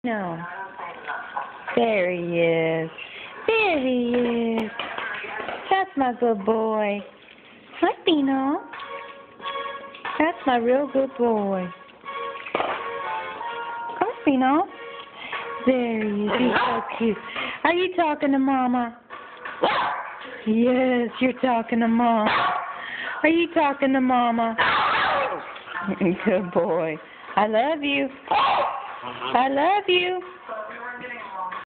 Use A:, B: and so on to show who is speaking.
A: No. There he is. There he is. That's my good boy. Hi, Dino. That's my real good boy. Come on, Dino. There he is. He's so cute. Are you talking to Mama? Yes, you're talking to Mama. Are you talking to Mama? Good boy. I love you. I love you.